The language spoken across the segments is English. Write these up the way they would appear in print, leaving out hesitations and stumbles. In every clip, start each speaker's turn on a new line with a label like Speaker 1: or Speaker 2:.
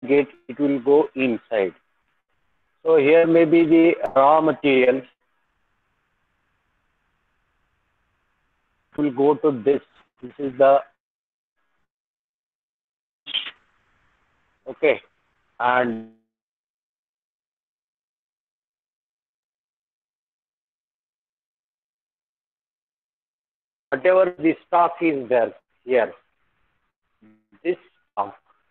Speaker 1: get, it will go inside. So here may be the raw materials. It will go to this. This is the okay, and whatever the stock is there here, this stock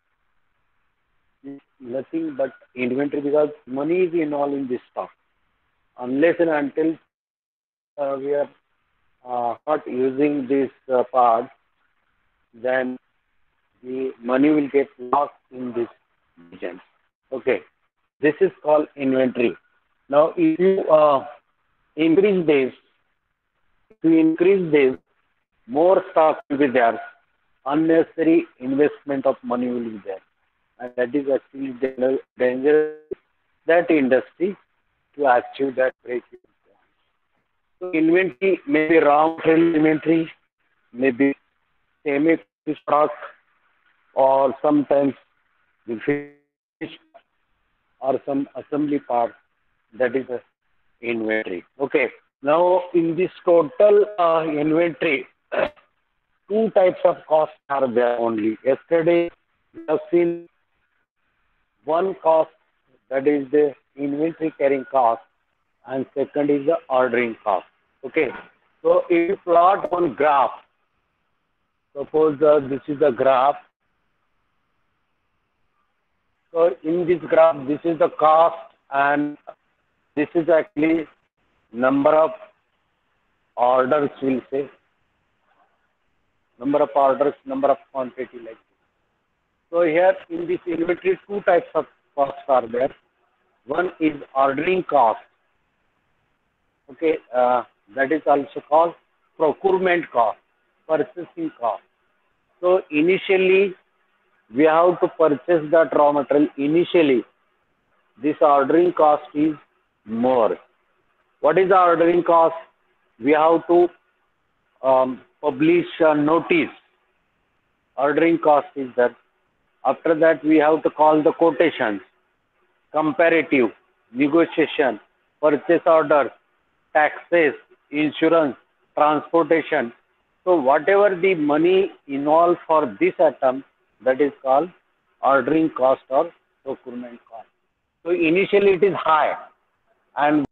Speaker 1: is nothing but inventory because money is involved in this stock. Unless and until we are not using this part, then the money will get lost in this region. Okay, this is called inventory. Now, if you increase this, to increase this, more stock will be there. Unnecessary investment of money will be there, and that is actually dangerous that industry to achieve that break-even. So inventory may be raw material inventory, maybe semi stock, or sometimes the finished or some assembly part, that is a inventory. Okay. Now in this total inventory, two types of costs are there only. Yesterday we have seen one cost, that is the inventory carrying cost, and second is the ordering cost. Okay. So if you plot one graph, suppose this is the graph. So in this graph, this is the cost, and this is actually number of orders, we'll say, number of orders, number of quantity like this. So here in this inventory, two types of costs are there. One is ordering cost. Okay, that is also called procurement cost, purchasing cost. So initially, we have to purchase that raw material. Initially, this ordering cost is more. What is the ordering cost? We have to publish a notice. Ordering cost is that. After that, we have to call the quotations, comparative, negotiation, purchase orders, taxes, insurance, transportation. So whatever the money involved for this item, that is called ordering cost or procurement cost. So initially it is high, and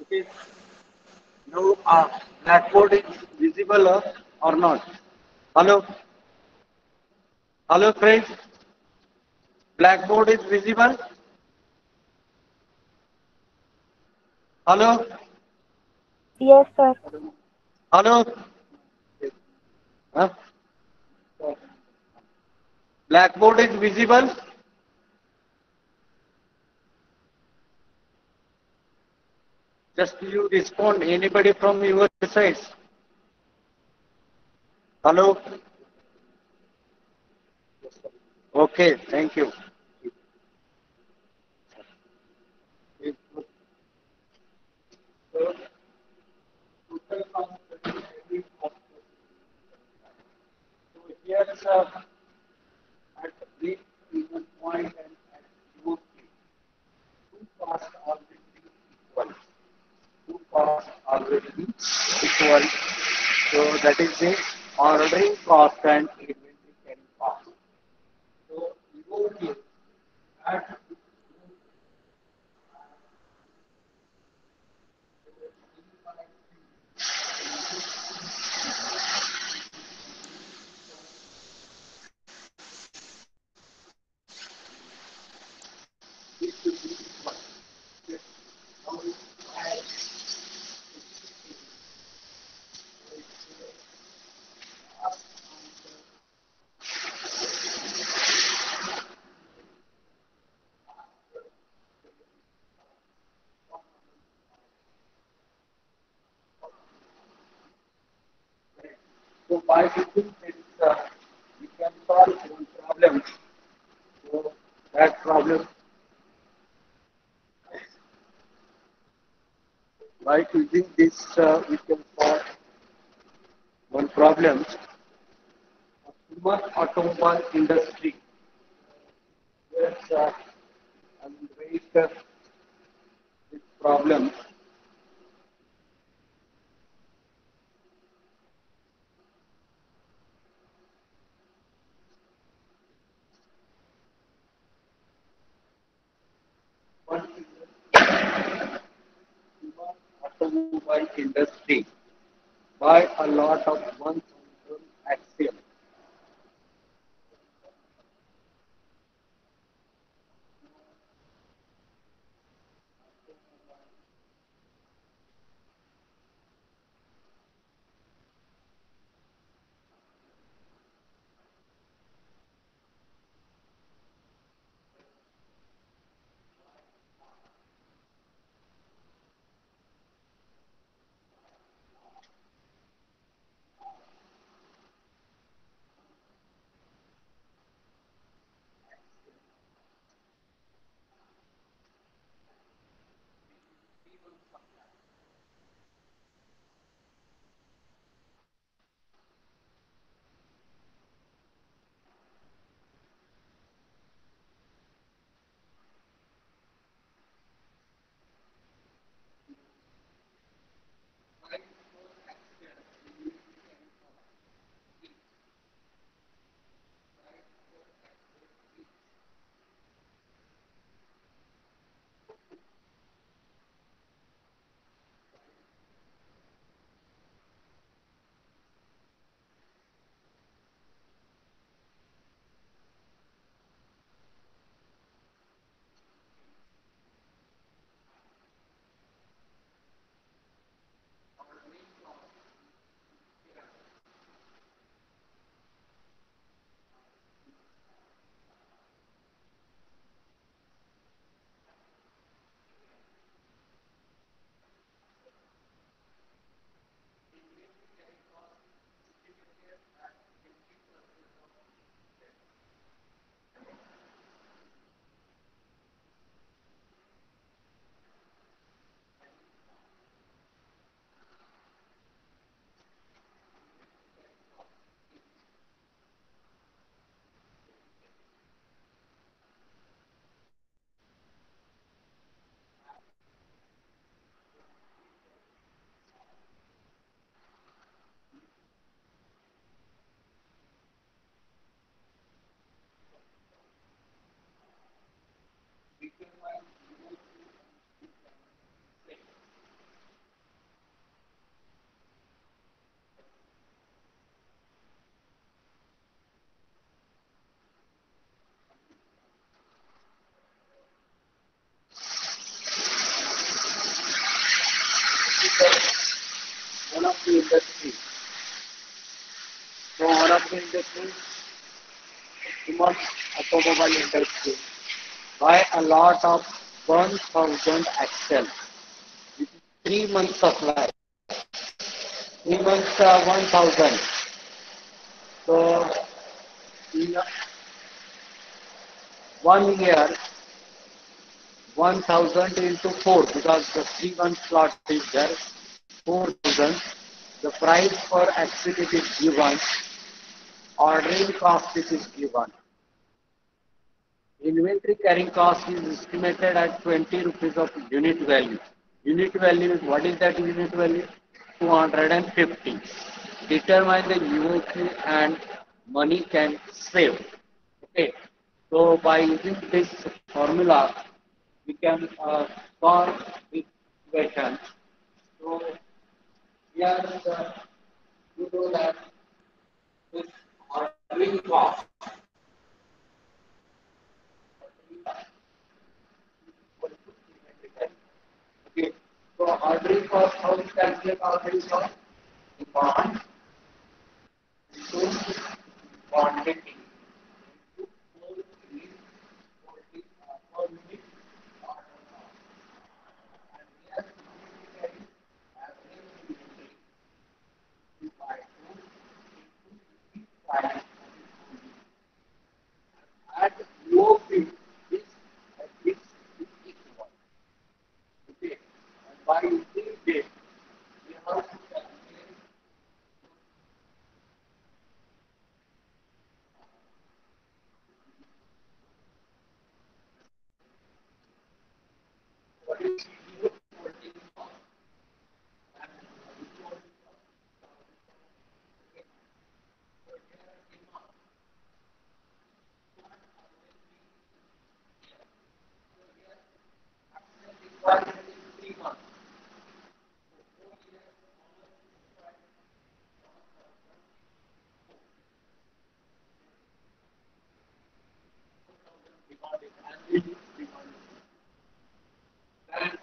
Speaker 1: Okay. Now, blackboard is visible or not? Hello, hello, friends. Blackboard is visible. Hello,
Speaker 2: Yes, sir.
Speaker 1: hello. Huh? Blackboard is visible. Just you respond. Anybody from your side? Hello. Okay. Thank you. Here's at this given point and at your two costs already equal. Two costs already equal. So that is the ordering cost and inventory carrying cost. So you give that so by using this, we can solve one problem. So that problem by using this, we can solve one problem. Human automobile industry. Yes, I will raise this problem. One is human automobile industry by a lot of 1,000 axiom. taking human automobile industry by a lot of 1,000 axle, which is 3 months supply. 3 months, 1,000. So in 1 year, 1,000 into 4 because the 3 months slot is there. 4,000. The price per axle it is given. Ordering cost it is given. Inventory carrying cost is estimated at 20 rupees of unit value. Unit value is what is that unit value? 250. Determine the UOQ and money can save. Okay. So by using this formula, we can solve this equation. So here you know that this ordering cost okay. So ordering cost, how we calculate ordering cost? Demand into quantity. At low speed, this is equal. Okay. And by using this, we have to calculate what is required in 3 months. Demanded and we need demanded. Then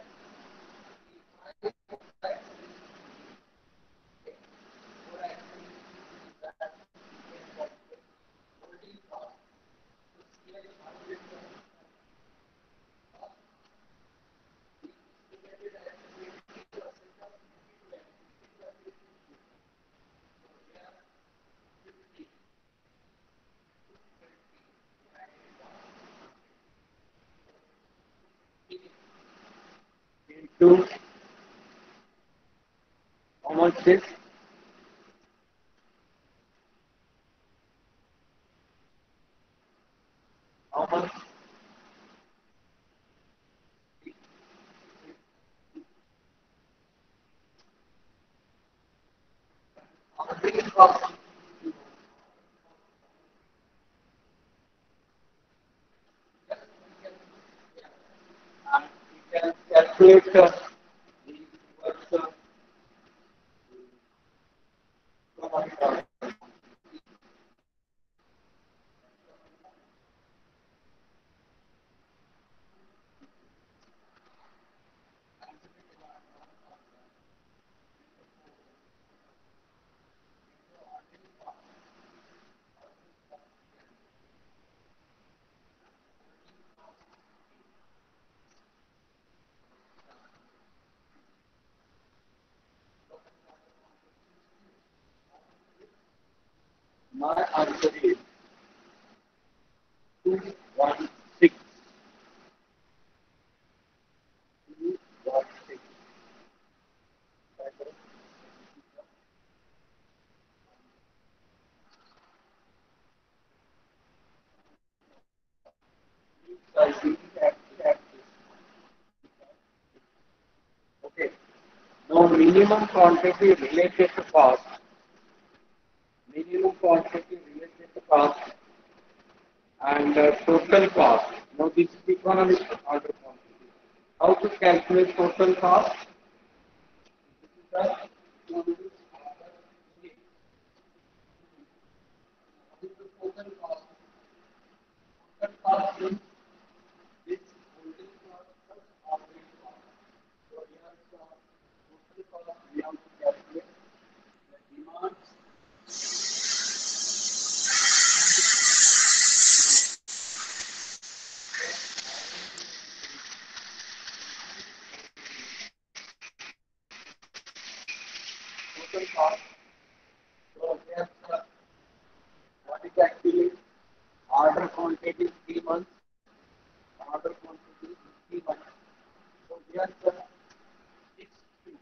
Speaker 1: into how much this? How much ordering cost? And we can calculate the what's my answer is 216. 216. Okay. Now minimum quantity related to cost. Minimum quantity related to cost and total cost. Now this is economic order quantity. How to calculate total cost? This is the total cost. Total cost is this holding cost plus operating cost. So here the total cost we have to calculate the demand So yes, what is actually order quantity 3 months, order quantity is 3 months. So yes, six to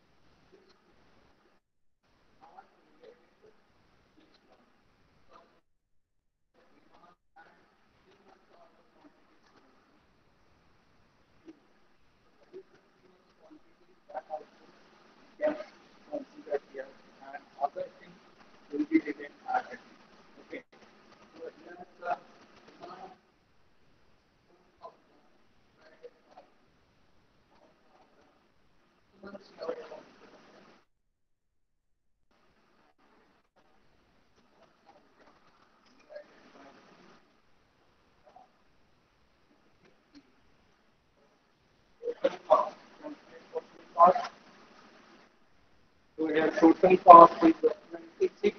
Speaker 1: yes, consider here, and other things will be written added. Okay. So here's the cost. So here total cost is 26.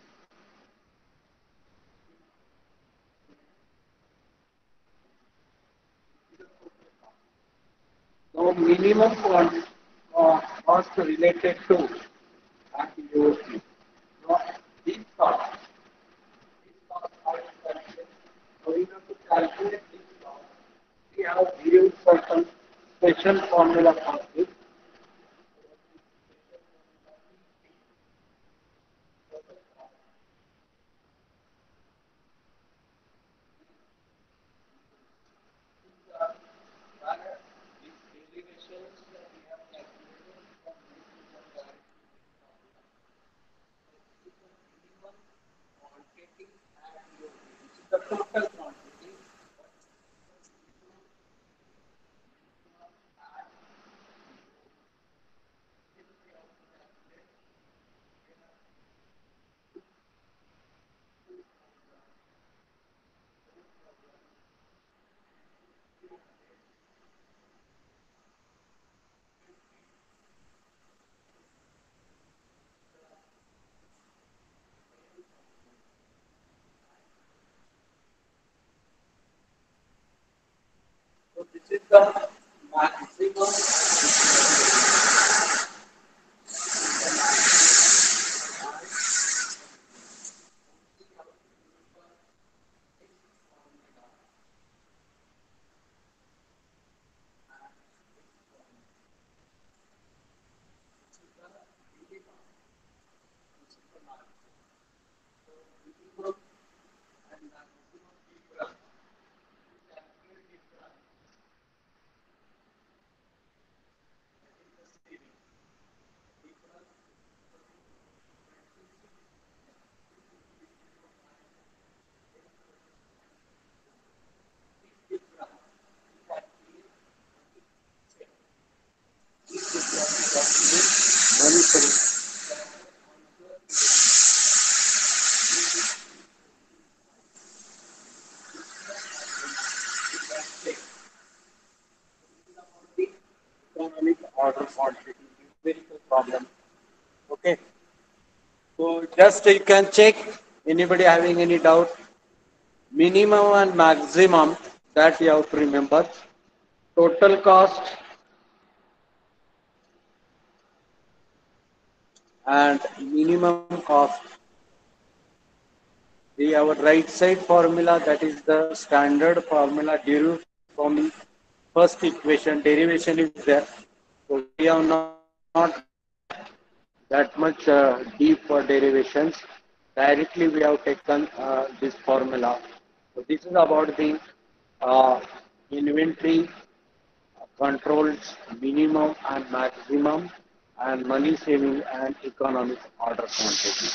Speaker 1: So minimum cost related to that you see. So this cost, how to calculate? So we have to calculate this cost. We have used certain special formula for this. The total quantity. So this is the maximum. Economic order quantity, numerical problem. Okay. So just you can check anybody having any doubt. Minimum and maximum that you have to remember. Total cost and minimum cost. The our right side formula that is the standard formula derived from the first equation. Derivation is there. So we have not that much deep for derivations. Directly we have taken this formula. So this is about the uh, inventory controls, minimum and maximum, and money saving and economic order quantity.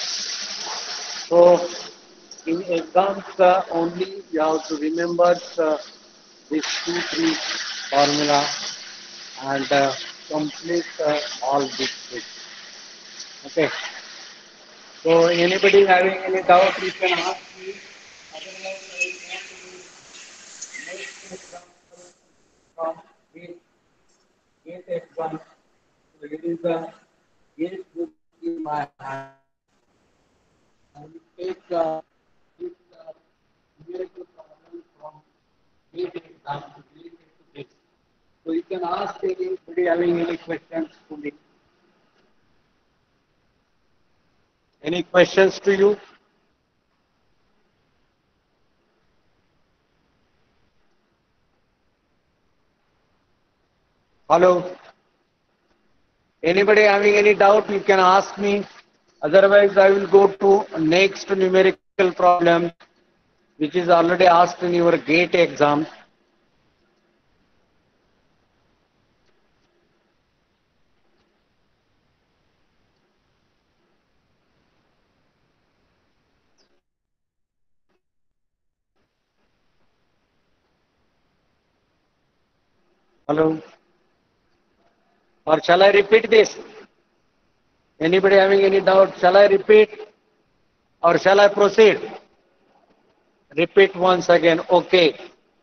Speaker 1: So in exams only you have to remember this two three formula and complete all this bit. Okay. So anybody having any doubt, you can ask me. Otherwise, I want to next example from gate exam. So it is a gate book in my hand. I will take this numerical problem from gate exam related to this. So you can ask anybody having any questions to me. Any questions to you? Hello? Anybody having any doubt, you can ask me. Otherwise, I will go to next numerical problem, which is already asked in your GATE exam. Hello? Or shall I repeat this? Anybody having any doubt? Shall I repeat or shall I proceed? Repeat once again. Okay.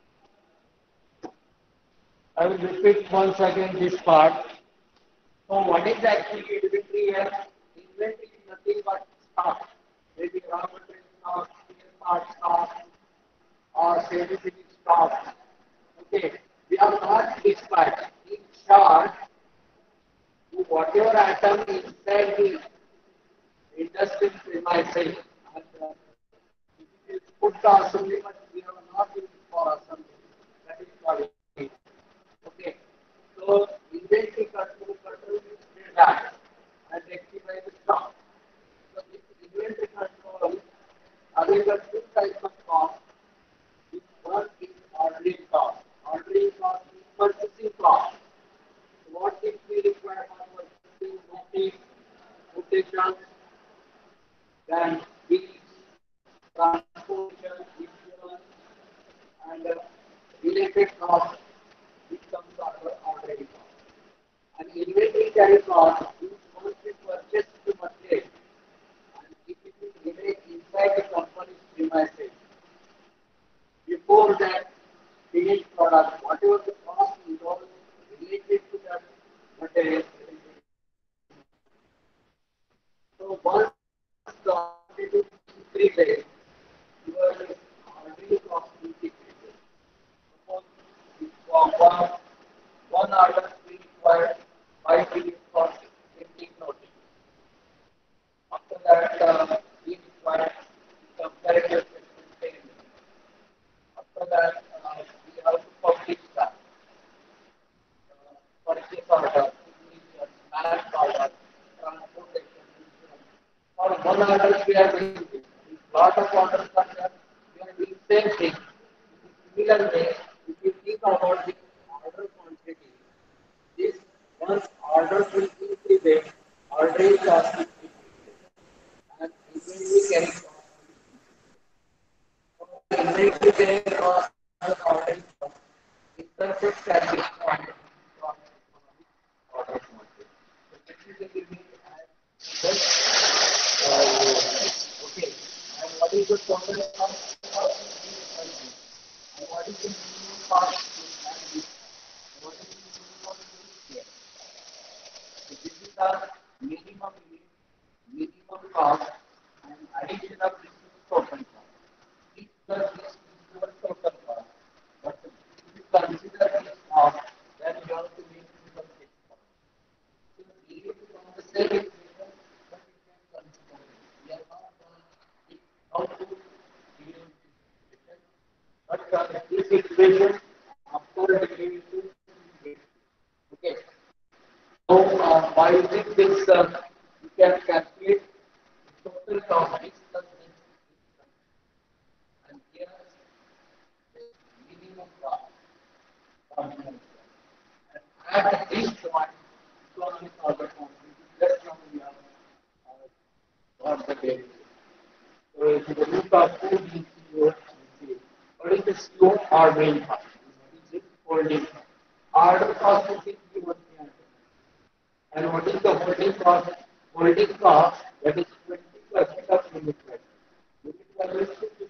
Speaker 1: I will repeat once again this part. So what is actually inventory here? Inventory is nothing but stock. Maybe raw material stock, spare part stock, or semi-finished stock. Okay. We are not dispatched. In short, whatever item inside the industrial premises, and it is put to assembly, but we have not used for assembly. That is called it. Okay. So inventory control is that and rectify the stock. So this inventory control, available two types of cost. One is ordering cost. Ordering cost is purchasing cost. What is we require for purchasing notice, quotation, then fees, transportation, insurance, and related costs, which comes under ordering cost. And inventory carry cost is once we purchase the material and if it is remain inside the company's premises. Before that finished product, whatever the cost involved related to that material. So once the quantity increases, your ordering cost increases. Suppose if for one order we require 5 billion for printing notice. After that, we require comparative statement. After that, we have to publish that purchase order, signature, balance order, transportation, insurance. For one order, we are doing this. If lot of orders are there, we are doing same thing. Similar way, if you think about the order quantity, this once orders will increase, ordering cost will increase, and inventory carrying cost. Inventory carrying cost and ordering cost. Expenses can be quantified from order quantity. So technically we have just okay. And what is the total cost? And what is the minimum cost to have this? And what is the minimum use? So this is the minimum minimum cost and addition of this is total cost. This plus this is your total cost. But if you consider this cost, then you have to make it a fixed cost. So it is from the same equation, but you can consider it. We are not going to how to deal with this equation. But this equation after derivation you get. Okay. So by using this, you can calculate total cost x plus this and here the minimum cost. And at this point, economic order quantity, just now we have got the data. So if you look at ODCO, what is the CO ordering cost? What is it holding cost? Order cost is given here. And what is the holding cost? Holding cost that is 20% of unit price. Unit value is 50.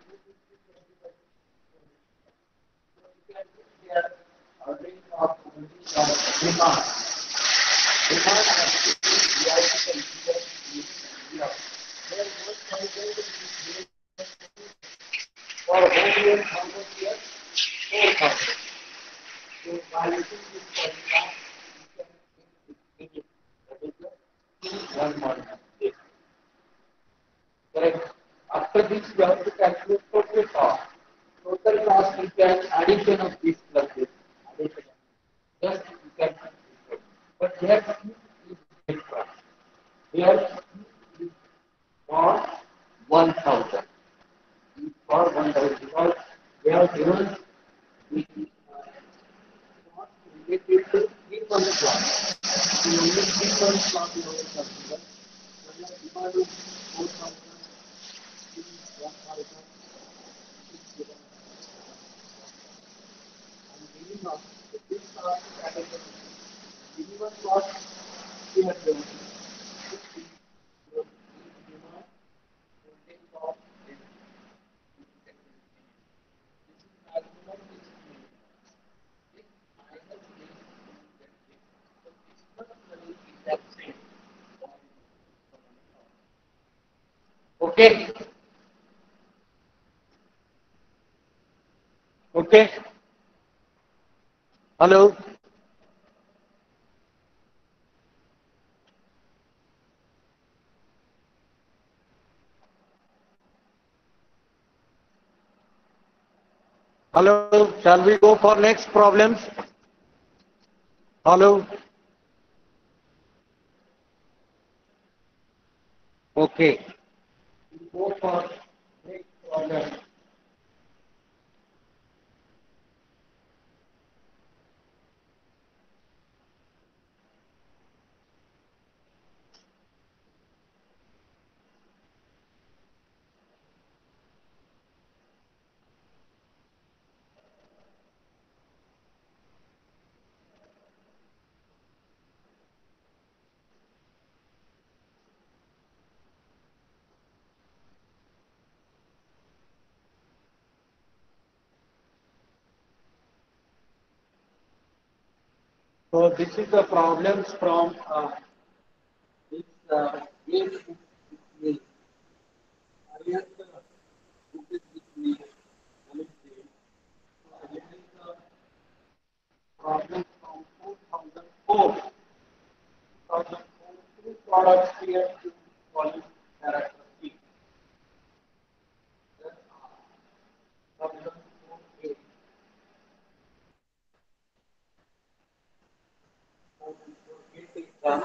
Speaker 1: So you can put here ordering cost, holding cost, demand. Demand actually we have to consider unit value. There was considered for whole year, how much year? 4,000. So by using this formula, you can think it. That is the one model.
Speaker 3: Correct. After this, you have to calculate total cost. Total cost is the addition of these pluses. Addition. Just you can calculate. But here Q is different. Here Q is for 1000. Is for 1000 because they have given the cost related to 3 months slot. The only 3 months slot you have to consider. When your demand is 4000, 1000, and minimum, this cost category, minimum cost we have given. Your demand will take off in this is maximum, this is minimum. This minus this, you get this. So this particularly is that same. Okay, okay. Hello, hello. Shall we go for next problems? Hello. Okay. Go for next problem. So this is the problems from this age book with me. Earlier the book is with me. Let me see. So this is the problems from 2004. 2004, two products here to volume characteristics. Then 2004A, 2004A is done.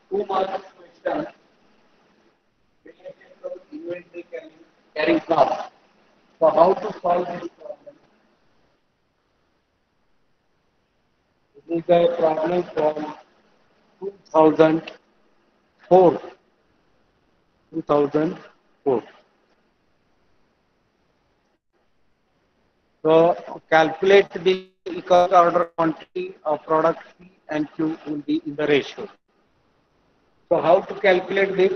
Speaker 3: two marks question related to inventory carrying cost. So how to solve this problem? This is a problem from 2004. 2004. So calculate the economic order quantity of product P and Q will be in the ratio. So how to calculate this?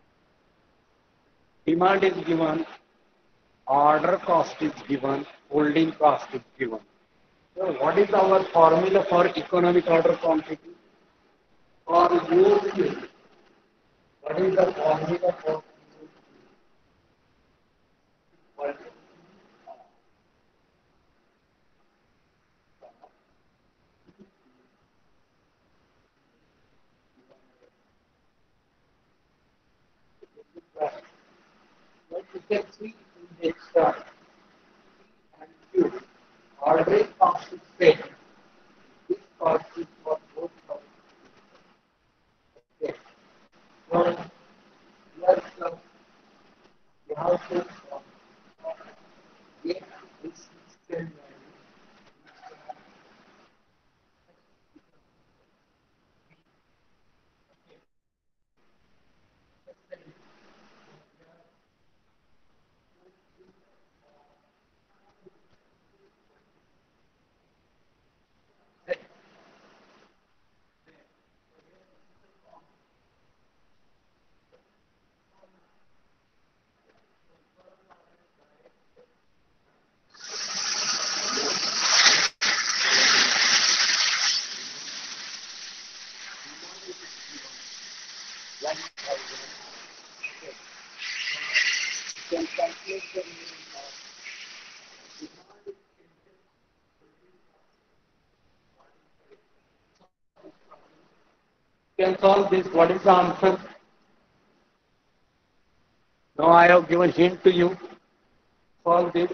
Speaker 3: Demand is given, order cost is given, holding cost is given. So what is our formula for economic order quantity? For UQ, what is the formula for what you can see in this and Q? Ordering cost is same. This cost is for both of them. So here you have to get this system can calculate the can solve this. What is the answer? Now I have given hint to you. Solve this.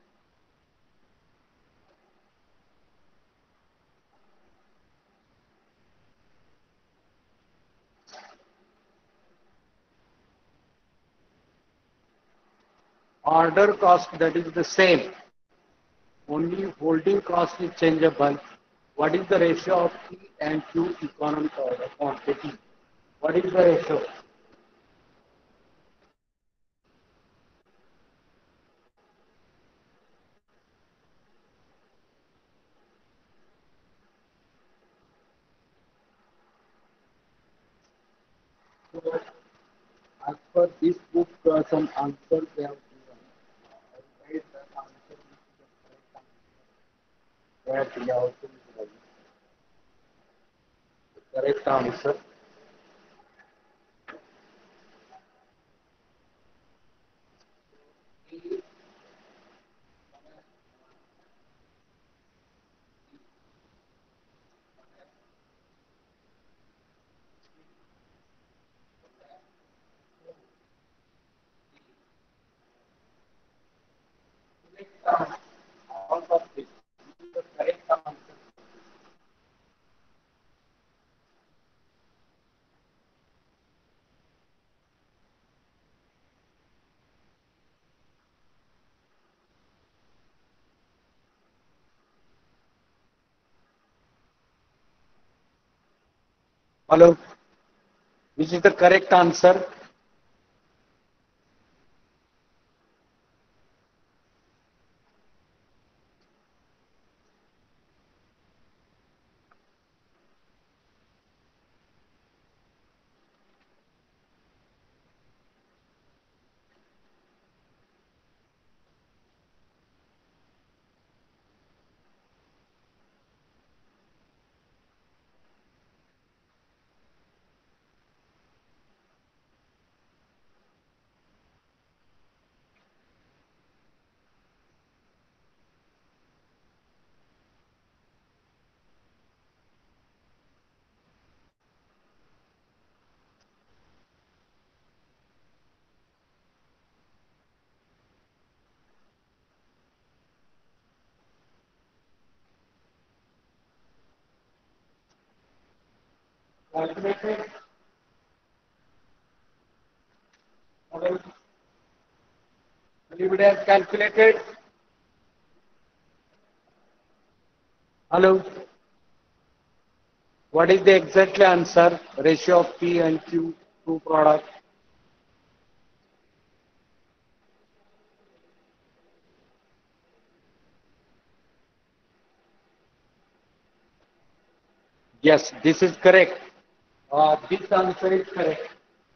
Speaker 3: Order cost that is the same. Only holding cost is changeable. What is the ratio of P and Q economic order quantity? What is the ratio? So, as per this book, some answers they have given. I write that answer which is the correct answer. That we have to give the correct answer. All of this. This is the correct answer. Hello. Which is the correct answer? Calculated
Speaker 1: Anybody has calculated? Hello. What is the exact answer? Ratio of P and Q to product. Yes, this is correct. This answer is correct.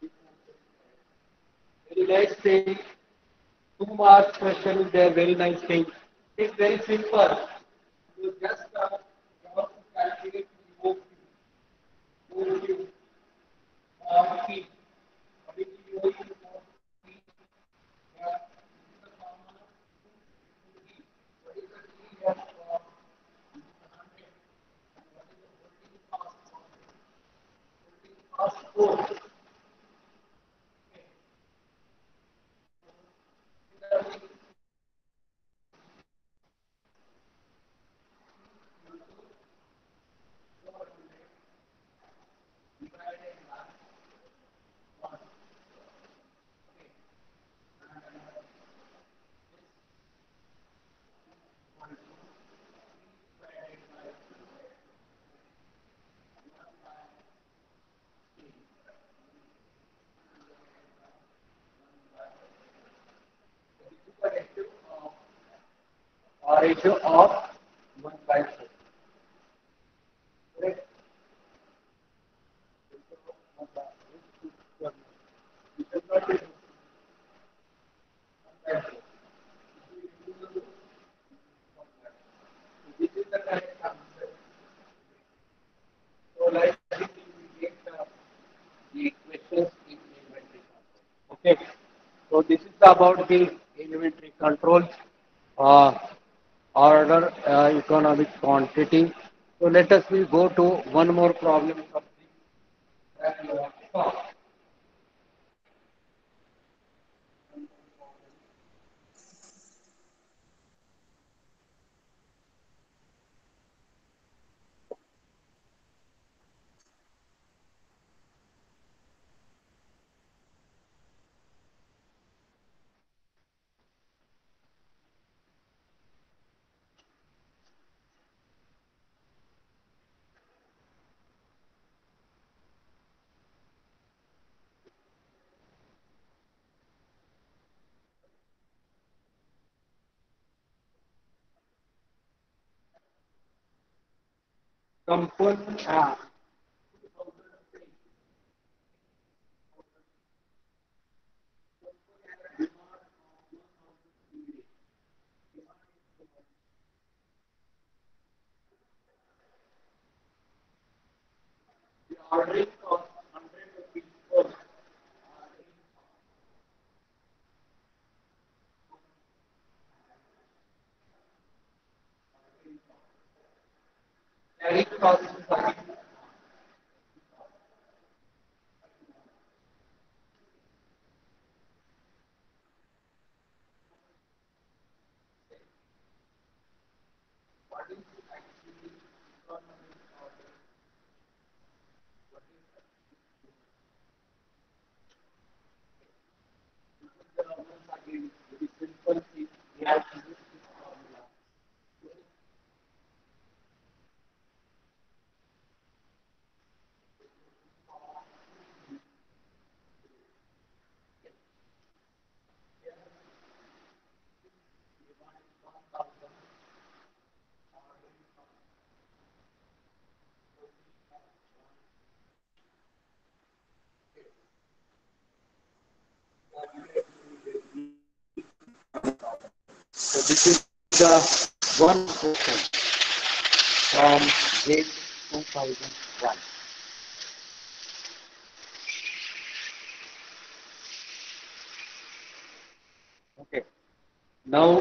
Speaker 1: Very nice thing. 2 marks question is there. Very nice thing. It's very simple. You just have to calculate OQ. OQ. P. What is the OQ for P? Yeah. This is the formula. What is the T of fast food? Ratio of 1 by 4. Correct? This is the correct answer. So, like this, we get the questions in inventory control. Okay. So, this is about the inventory control, uh, order, economic quantity. So, let us we go to one more problem that we want to solve. Company ordering of 100 rupees per carrying cost is again very simple thing. We have to use this formula. So this is the one question from GATE 2001. Okay. Now,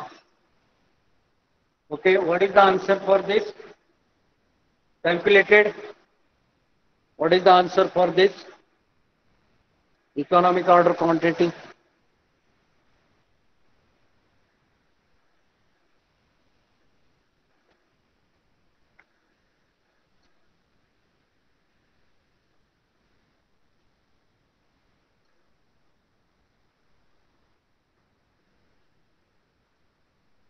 Speaker 1: okay, what is the answer for this? Calculated. What is the answer for this? Economic order quantity.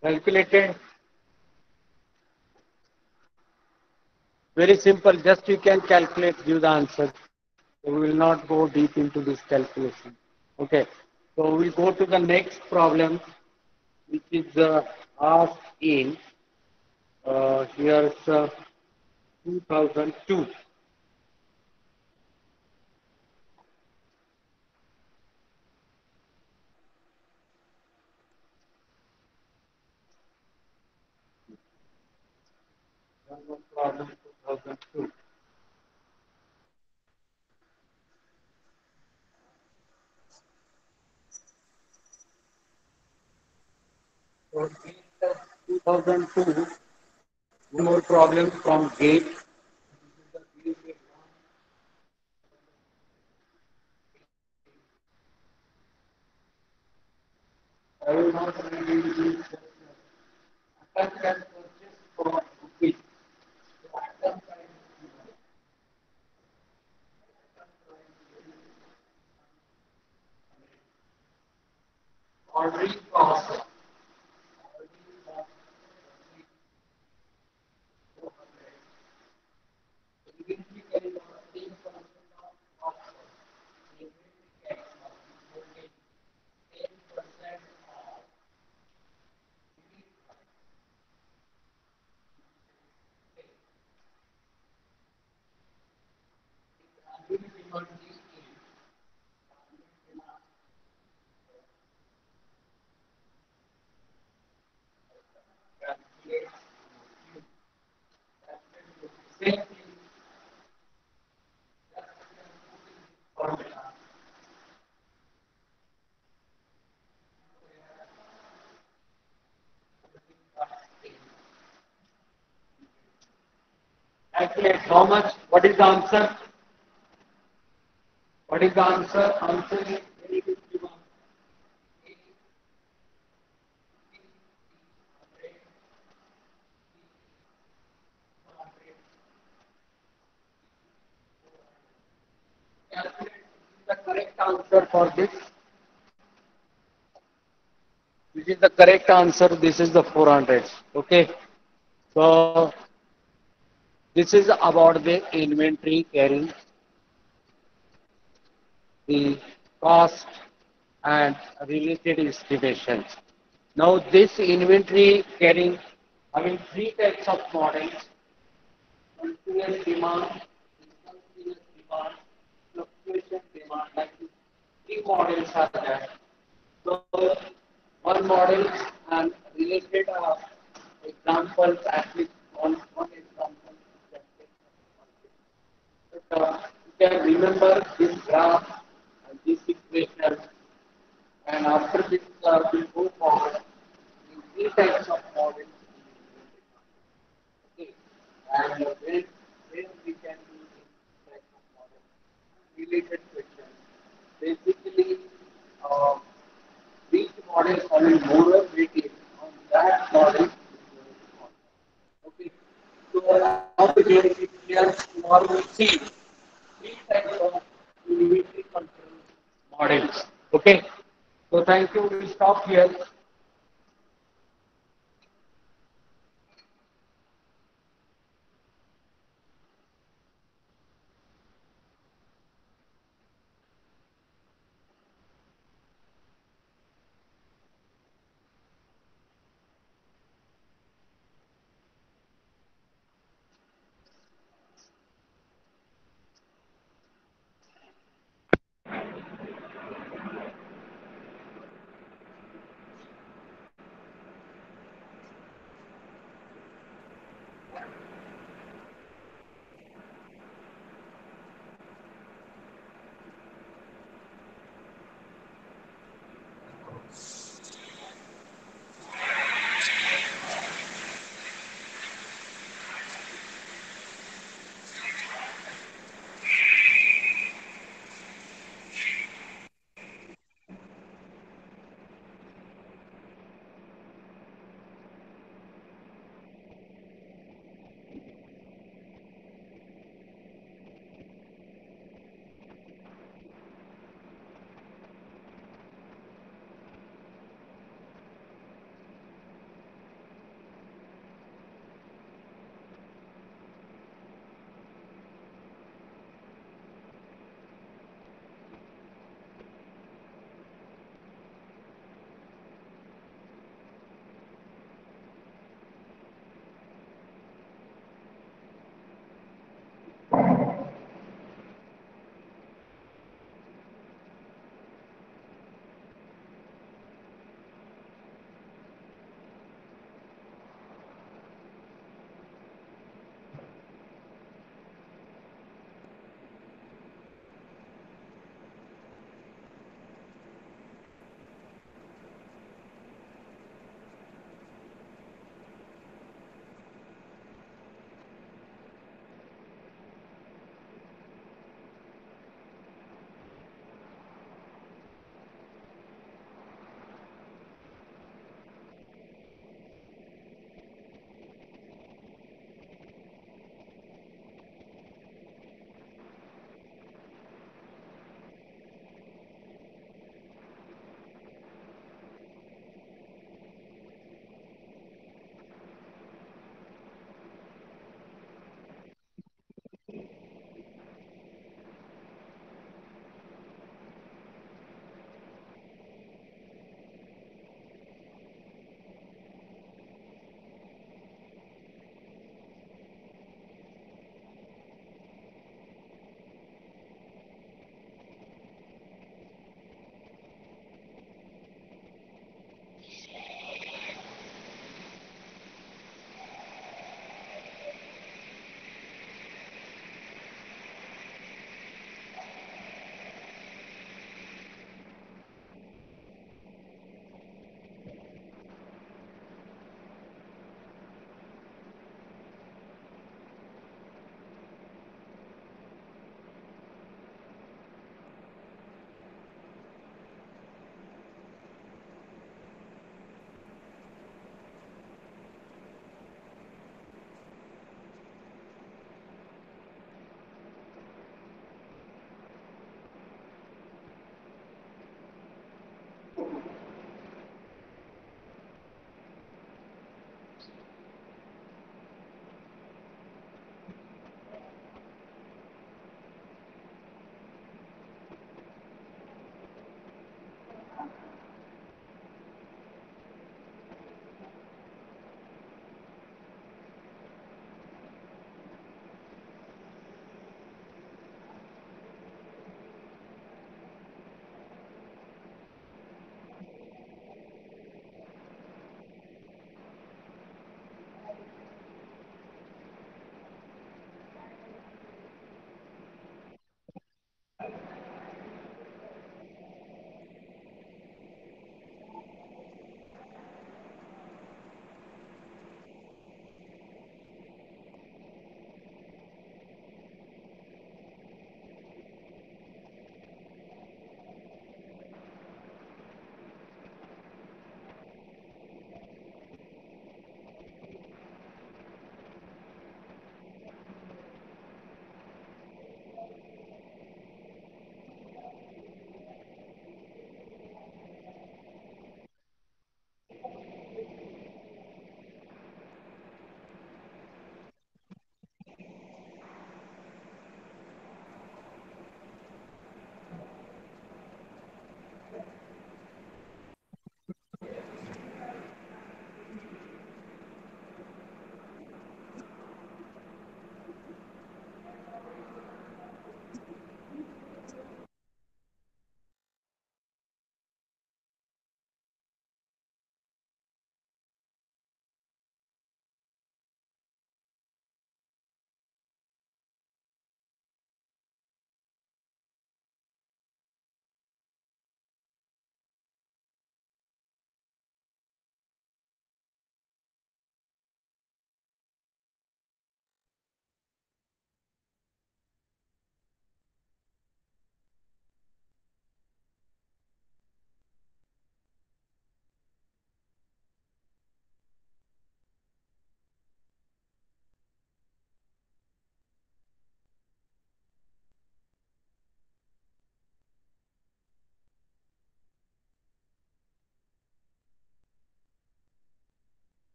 Speaker 1: Calculated. Very simple. Just you can calculate, give the answer. We will not go deep into this calculation. Okay. So we'll go to the next problem, which is asked in here's 2002. Problem 2002. So in 2002, one more problem from GATE. I will not read this. Atom can purchase for rupees. So atom ordering cost. Calculate how much? What is the answer? What is the answer? Answer is very good. Calculate the correct answer for this. This is the correct answer. This is the 400. Okay. So this is about the inventory carrying the cost and related estimations. Now this inventory carrying having three types of models: continuous demand, continuous demand, fluctuation demand. Like three models are there. So one model and related examples, at least one example. But, you can remember this graph and this equation, and after this we'll go forward in three types of models. Okay, and when we can do this type of model related questions. Basically, uh, which model having more weightage on that model. Okay, so now here it is clear. Tomorrow we see three types of inventory control models. Okay, so thank you. We'll stop here.